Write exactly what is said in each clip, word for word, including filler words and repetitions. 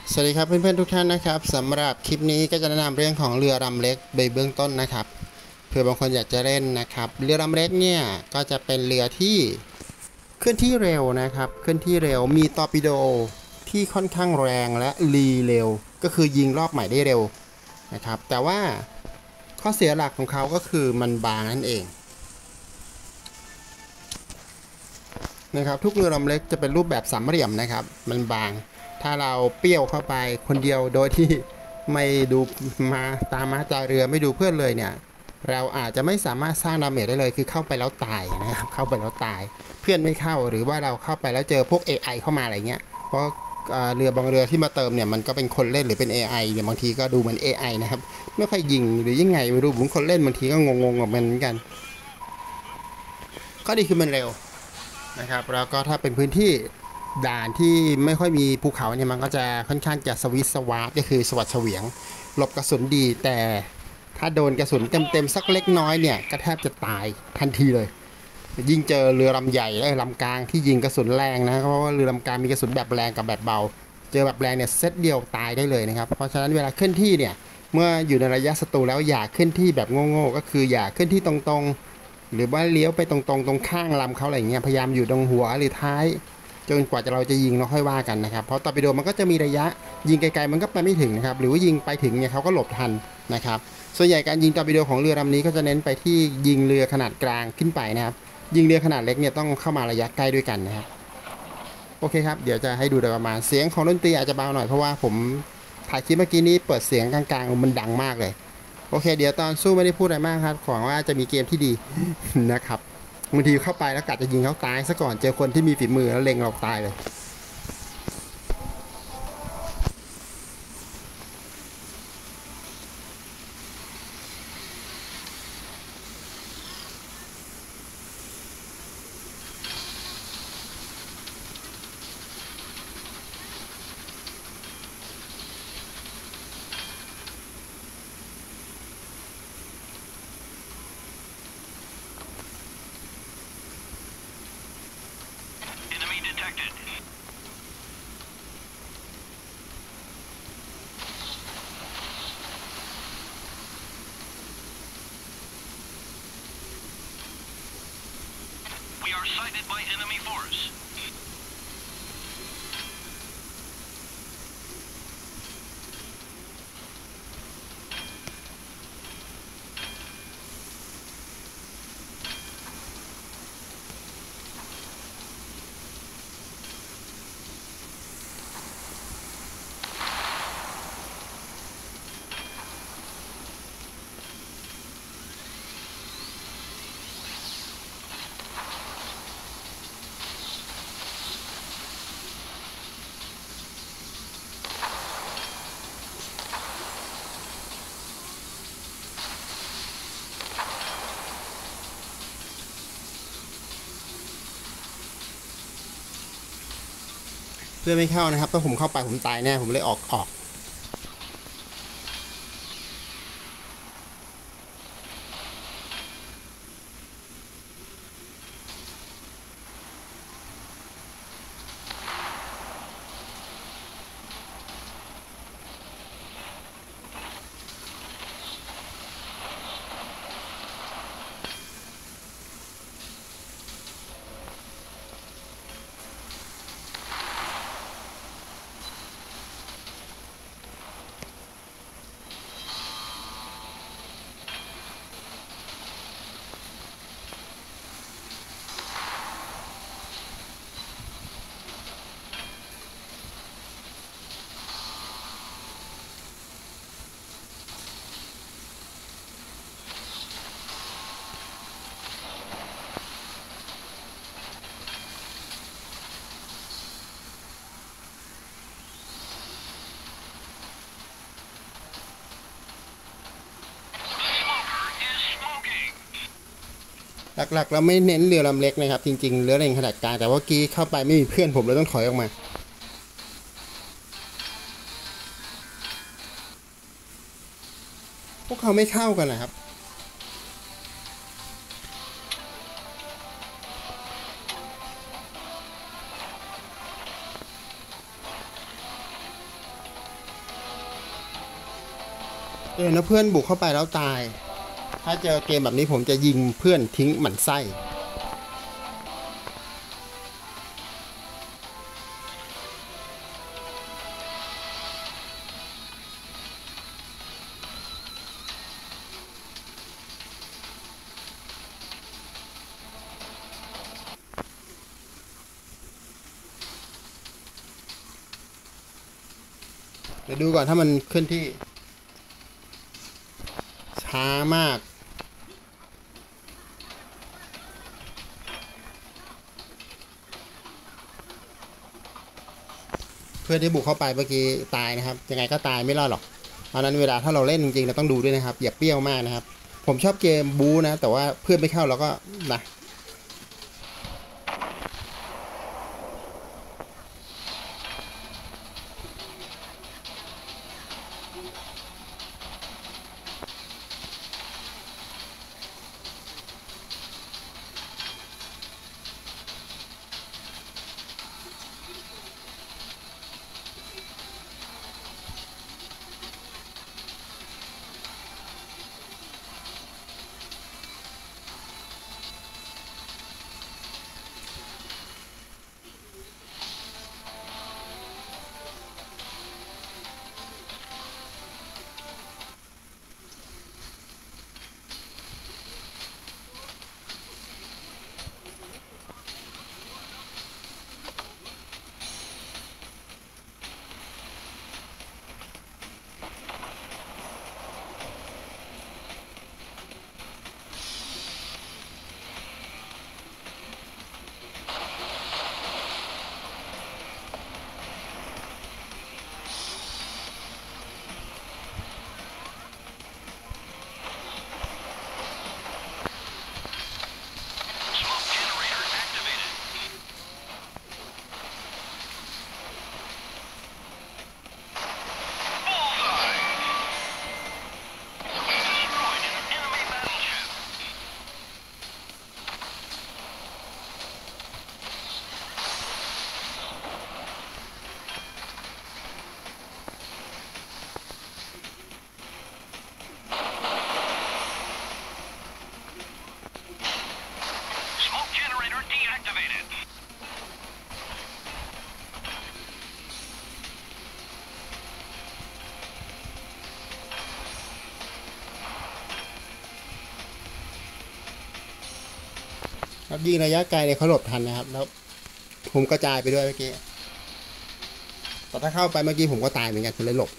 สวัสดีครับเพื่อนๆทุกท่านนะครับสำหรับคลิปนี้ก็จะแนะนำเรื่องของเรือลำเล็กในเบื้องต้นนะครับเผื่อบางคนอยากจะเล่นนะครับเรือลำเล็กเนี่ยก็จะเป็นเรือที่เคลื่อนที่เร็วนะครับเคลื่อนที่เร็วมีตอร์ปิโดที่ค่อนข้างแรงและรีเร็วก็คือยิงรอบใหม่ได้เร็วนะครับแต่ว่าข้อเสียหลักของเขาก็คือมันบางนั่นเองนะครับทุกเรือลำเล็กจะเป็นรูปแบบสามเหลี่ยมนะครับมันบางถ้าเราเปี้ยวเข้าไปคนเดียวโดยที่ไม่ดูมาตามมาจาเรือไม่ดูเพื่อนเลยเนี่ยเราอาจจะไม่สามารถสร้างดาเมจได้เลยคือเข้าไปแล้วตายนะครับเข้าไปแล้วตายเพื่อนไม่เข้าหรือว่าเราเข้าไปแล้วเจอพวก เอ ไอ เข้ามาอะไรเงี้ยเพราะเรือบางเรือที่มาเติมเนี่ยมันก็เป็นคนเล่นหรือเป็น เอ ไอ เนี่ยบางทีก็ดูเหมือน เอ ไอ นะครับไม่ค่อยยิงหรือยังไงไม่รู้ผมคนเล่นบางทีก็งงๆกับมันเหมือนกันก็ดีคือมันเร็วนะครับแล้วก็ถ้าเป็นพื้นที่ด่านที่ไม่ค่อยมีภูเขาเนี่ยมันก็จะค่อนข้างจะสวิสสวาร์ก็คือสวัสดเฉวียงหลบกระสุนดีแต่ถ้าโดนกระสุนเต็มๆสักเล็กน้อยเนี่ยก็แทบจะตายทันทีเลยยิ่งเจอเรือลำใหญ่และลำกลางที่ยิงกระสุนแรงนะเพราะว่าเรือลำกลางมีกระสุนแบบแรงกับแบบเบาเจอแบบแรงเนี่ยเซตเดียวตายได้เลยนะครับเพราะฉะนั้นเวลาเคลื่อนที่เนี่ยเมื่ออยู่ในระยะศัตรูแล้วอย่าเคลื่อนที่แบบโง่ๆก็คืออย่าเคลื่อนที่ตรงๆหรือว่าเลี้ยวไปตรงๆตรงข้างลำเขาอะไรเงี้ยพยายามอยู่ตรงหัวหรือท้ายจนกว่าจะเราจะยิงเราค่อยว่ากันนะครับเพราะตอร์ปิโดมันก็จะมีระยะยิงไกลๆมันก็ไปไม่ถึงนะครับหรือว่ายิงไปถึงเนี่ยเขาก็หลบทันนะครับส่วนใหญ่การยิงตอร์ปิโดของเรือลำนี้ก็จะเน้นไปที่ยิงเรือขนาดกลางขึ้นไปนะครับยิงเรือขนาดเล็กเนี่ยต้องเข้ามาระยะใกล้ด้วยกันนะครับโอเคครับเดี๋ยวจะให้ดูโดยประมาณเสียงของดนตรีอาจจะเบาหน่อยเพราะว่าผมถ่ายคลิปเมื่อกี้นี้เปิดเสียงกลางๆมันดังมากเลยโอเคเดี๋ยวตอนสู้ไม่ได้พูดอะไรมากครับขอว่าจะมีเกมที่ดี นะครับบางทีเข้าไปแล้วกะจะยิงเขาตายซะก่อนเจอคนที่มีฝีมือแล้วเล็งเราตายเลยเพื่อไม่เข้านะครับถ้าผมเข้าไปผมตายแน่ผมเลยออกออกหลักๆเราไม่เน้นเรือลำเล็กนะครับจริงๆเรือเร่งขนาดกลางแต่ว่ากี้เข้าไปไม่มีเพื่อนผมเลยต้องถอยออกมาพวกเขาไม่เข้ากันนะครับเออนะเพื่อนบุกเข้าไปแล้วตายถ้าเจอเกมแบบนี้ผมจะยิงเพื่อนทิ้งหมันไส้เดี๋ยวดูก่อนถ้ามันขึ้นที่ช้ามากเพื่อนที่บุกเข้าไปเมื่อกี้ตายนะครับยังไงก็ตายไม่รอดหรอกเพราะนั้นเวลาถ้าเราเล่นจริงๆเราต้องดูด้วยนะครับอย่าเปรี้ยวมากนะครับผมชอบเกมบู๊นะแต่ว่าเพื่อนไม่เข้าเราก็นะครับยิงระยะไกลเนี่ยเขาหลบทันนะครับแล้วผมกระจายไปด้วยเมื่อกี้แต่ถ้าเข้าไปเมื่อกี้ผมก็ตายเหมือนกันเลยหลบ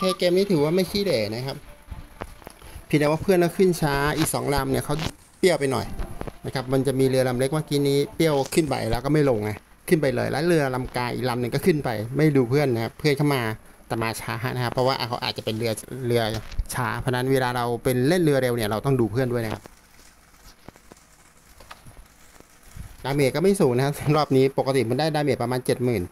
เคเกมนี้ถือว่าไม่ขี้เหร่นะครับเพียงแต่ว่าเพื่อนเราขึ้นช้าอีกสองลำเนี่ยเขาเปรี้ยวไปหน่อยนะครับมันจะมีเรือลำเล็กเมื่อกี้นี้เปรี้ยวขึ้นไปแล้วก็ไม่ลงไงขึ้นไปเลยแล้วเรือลำกลางอีกลำหนึ่งก็ขึ้นไปไม่ดูเพื่อนนะครับเพื่อนเข้ามาแต่มาช้านะครับเพราะว่าเขาอาจจะเป็นเรือเรือช้าเพราะนั้นเวลาเราเป็นเล่นเรือเร็วเนี่ยเราต้องดูเพื่อนด้วยนะครับดาเมจก็ไม่สูงนะครับรอบนี้ปกติมันได้ดาเมจประมาณ เจ็ดหมื่น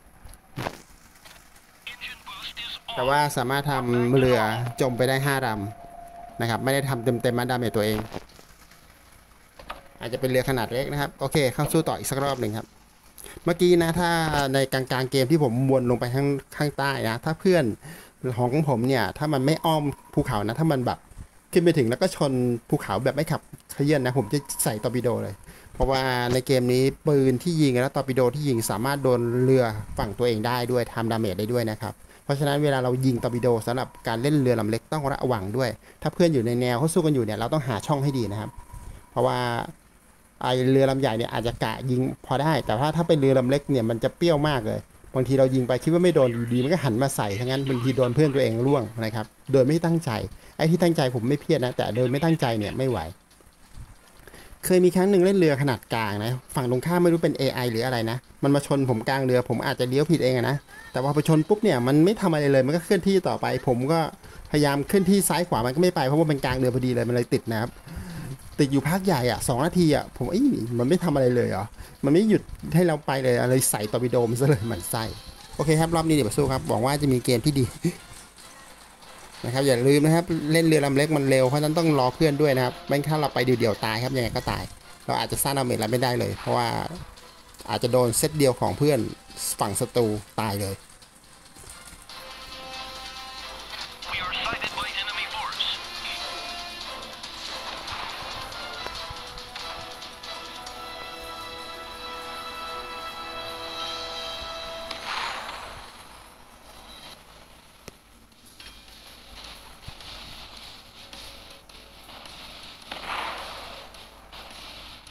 แต่ว่าสามารถทำเรือจมไปได้ห้าลำนะครับไม่ได้ทำเต็มเต็มมาดาเมจตัวเองอาจจะเป็นเรือขนาดเล็กนะครับโอเคเข้าสู้ต่ออีกสักรอบหนึ่งครับเมื่อกี้นะถ้าในกลางๆเกมที่ผมวนลงไปข้างข้างใต้นะถ้าเพื่อนของผมเนี่ยถ้ามันไม่อ้อมภูเขานะถ้ามันแบบขึ้นไปถึงแล้วก็ชนภูเขาแบบไม่ขับเขยื่อนนะผมจะใส่ตอร์ปิโดเลยเพราะว่าในเกมนี้ปืนที่ยิงและตอร์ปิโดที่ยิงสามารถโดนเรือฝั่งตัวเองได้ด้วยทำดาเมจได้ด้วยนะครับเพราะฉะนั้นเวลาเรายิงตอร์ปิโดสำหรับการเล่นเรือลำเล็กต้องระวังด้วยถ้าเพื่อนอยู่ในแนวเขาสู้กันอยู่เนี่ยเราต้องหาช่องให้ดีนะครับเพราะว่าไอเรือลำใหญ่เนี่ยอาจจะกะยิงพอได้แต่ว่าถ้าเป็นเรือลำเล็กเนี่ยมันจะเปรี้ยวมากเลยบางทีเรายิงไปคิดว่าไม่โดนอยู่ดีมันก็หันมาใส่ทั้งนั้นบางทีโดนเพื่อนตัวเองร่วงนะครับโดยไม่ตั้งใจไอ้ที่ตั้งใจผมไม่เพี้ยนนะแต่โดยไม่ตั้งใจเนี่ยไม่ไหวเคยมีครั้งหนึ่งเล่นเรือขนาดกลางนะฝั่งตรงข้ามไม่รู้เป็น เอ ไอ หรืออะไรนะมันมาชนผมกลางเรือผมอาจจะเลี้ยวผิดเองนะแต่พอไปชนปุ๊บเนี่ยมันไม่ทำอะไรเลยมันก็เคลื่อนที่ต่อไปผมก็พยายามเคลื่อนที่ซ้ายขวามันก็ไม่ไปเพราะว่าเป็นกลางเรือพอดีเลยมันเลยติดนะครับติดอยู่พักใหญ่อ่ะสองนาทีอ่ะผมเอ้ยมันไม่ทำอะไรเลยเหรอมันไม่หยุดให้เราไปเลยอะไรใส่ตอร์ปิโดมันซะเลยหมั่นไส้โอเคครับรอบนี้เดี๋ยวไปสู้ครับหวังว่าจะมีเกมที่ดีนะครับอย่าลืมนะครับเล่นเรือลำเล็กมันเร็วเพราะฉะนั้นต้องรอเพื่อนด้วยนะครับไม่งั้นถ้าเราไปเดี่ยวๆตายครับยังไงก็ตายเราอาจจะสร้างดาเมจอะไรไม่ได้เลยเพราะว่าอาจจะโดนเซตเดียวของเพื่อนฝั่งศัตรูตายเลย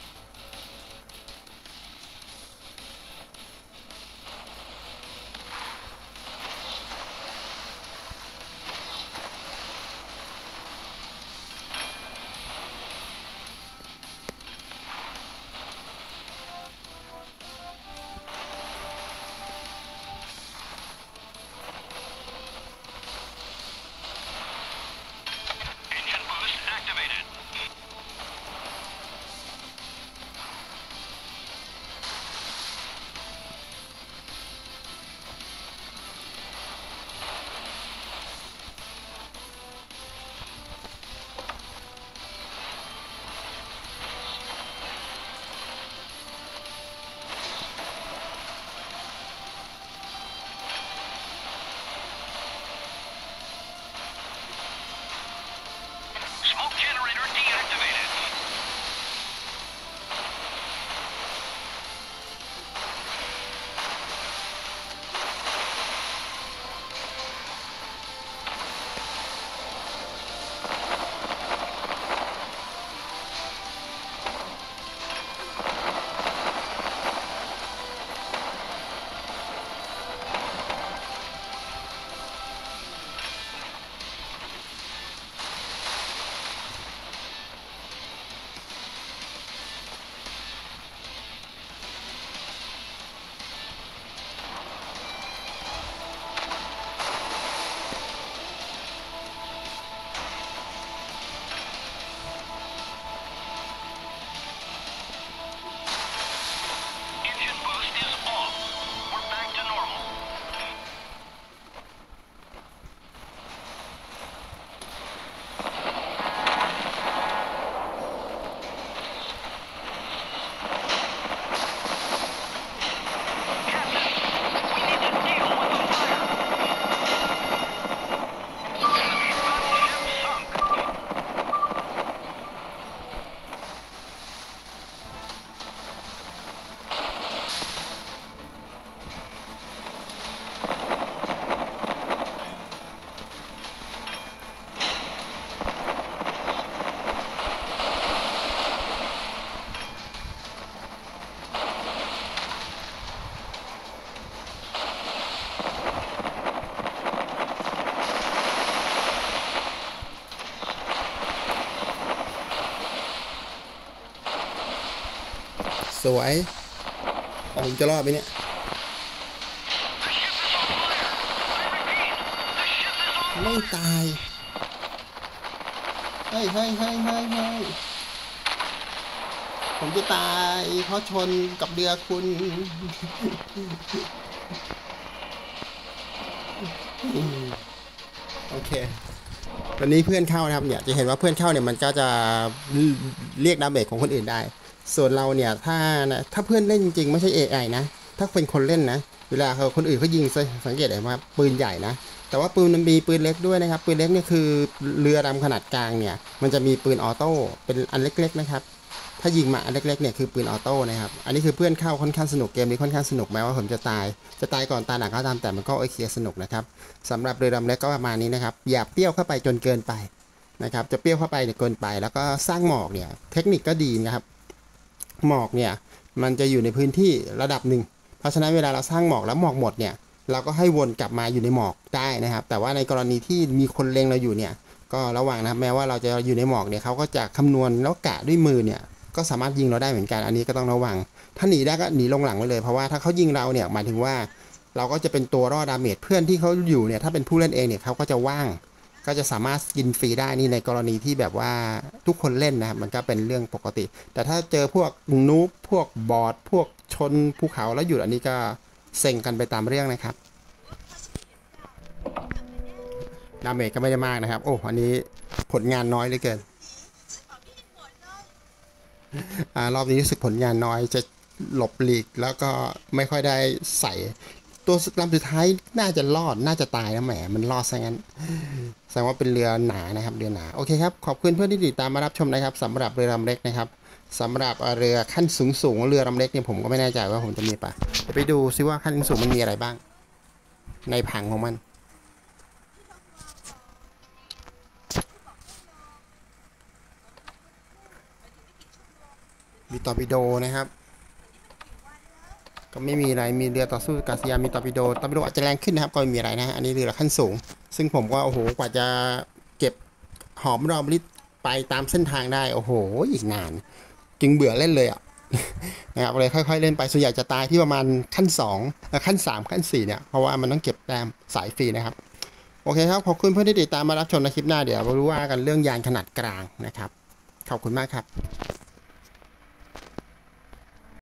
Our สวยผมจะรอดไหมเนี่ยไม่ตายเฮ้ยเฮ้ยเฮ้ยเฮ้ยเฮ้ยผมจะตายเพราะชนกับเรือคุณโอเคตอนนี้เพื่อนเข้านะครับเนี่ยจะเห็นว่าเพื่อนเข้าเนี่ยมันก็จะเรียกดาเมจของคนอื่นได้ส่วนเราเนี่ยถ้าถ้าเพื่อนเล่นจริงๆไม่ใช่ เอ ไอ นะถ้าเป็นคนเล่นนะเวลาเขาคนอื่นเขายิงสังเกตเห็นว่าปืนใหญ่นะแต่ว่าปืนมันมีปืนเล็กด้วยนะครับปืนเล็กเนี่ยคือเรือดำขนาดกลางเนี่ยมันจะมีปืนออโต้เป็นอันเล็กๆนะครับถ้ายิงมาอันเล็กๆเนี่ยคือปืนออโต้นะครับอันนี้คือเพื่อนเข้าค่อนข้างสนุกเกมนี้ค่อนข้างสนุกแม้ว่าผมจะตายจะตายก่อนตายหลังก็ตามแต่มันก็โอเคสนุกนะครับสำหรับเรือดำเล็กก็ประมาณนี้นะครับอย่าเปรี้ยวเข้าไปจนเกินไปนะครับจะเปรี้ยวเข้าไปเนี่ยเกินไปแล้วก็สร้างหมอกเนี่ยเทคนิคก็ดีนะครับหมอกเนี่ยมันจะอยู่ในพื้นที่ระดับหนึ่งเพราะฉะนั้นเวลาเราสร้างหมอกแล้วหมอกหมดเนี่ยเราก็ให้วนกลับมาอยู่ในหมอกได้นะครับแต่ว่าในกรณีที่มีคนเล็งเราอยู่เนี่ยก็ระวังนะครับแม้ว่าเราจะอยู่ในหมอกเนี่ยเขาก็จะคำนวณแล้วกะด้วยมือเนี่ยก็สามารถยิงเราได้เหมือนกันอันนี้ก็ต้องระวังถ้าหนีได้ก็หนีลงหลังไว้เลยเพราะว่าถ้าเขายิงเราเนี่ยหมายถึงว่าเราก็จะเป็นตัวรอดดาเมจเพื่อนที่เขาอยู่เนี่ยถ้าเป็นผู้เล่นเองเนี่ยเขาก็จะว่างก็จะสามารถกินฟรีได้นี่ในกรณีที่แบบว่าทุกคนเล่นนะครับมันก็เป็นเรื่องปกติแต่ถ้าเจอพวกนูบพวกบอทพวกชนภูเขาแล้วหยุดอันนี้ก็เซ็งกันไปตามเรื่องนะครับดาเมจก็ไม่ได้มากนะครับโอ้อันนี้ผลงานน้อยเหลือเกินอ่ารอบนี้รู้สึกผลงานน้อยจะหลบหลีกแล้วก็ไม่ค่อยได้ใส่ตัวลำสุดท้ายน่าจะรอดน่าจะตายนะแหมมันรอดซะงั้นแสดงว่าเป็นเรือหนานะครับเรือหนาโอเคครับขอบคุณเพื่อนที่ติดตามมารับชมนะครับสำหรับเรือลำเล็กนะครับสำหรับเรือขั้นสูงสูงเรือลำเล็กเนี่ยผมก็ไม่แน่ใจว่าผมจะมีปะเดี๋ยวไปดูซิว่าขั้นสูงมันมีอะไรบ้างในผังของมันมีตอร์ปิโดนะครับก็ไม่มีอะไรมีเรือต่อสู้กาศยานมีตอร์ปิโดตอร์ปิโดอาจจะแรงขึ้นนะครับก็ไม่มีอะไรนะฮะอันนี้เรือขั้นสูงซึ่งผมก็โอ้โหกว่าจะเก็บหอมรอมริบไปตามเส้นทางได้โอ้โหอีกนานจึงเบื่อเล่นเลยอ่ะนะครับเลยค่อยๆเล่นไปส่วนใหญ่จะตายที่ประมาณขั้นสองขั้นสามขั้นสี่เนี่ยเพราะว่ามันต้องเก็บแต้มสายฟรีนะครับโอเคครับขอบคุณเพื่อนที่ติดตามมารับชมในคลิปหน้าเดี๋ยวมารู้ว่ากันเรื่องยานขนาดกลางนะครับขอบคุณมากครับ